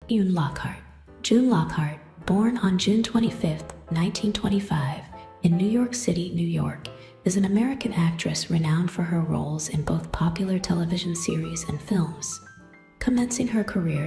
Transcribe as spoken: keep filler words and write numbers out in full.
June Lockhart. June Lockhart, born on June twenty-fifth, nineteen twenty-five, in New York City, New York, is an American actress renowned for her roles in both popular television series and films. Commencing her career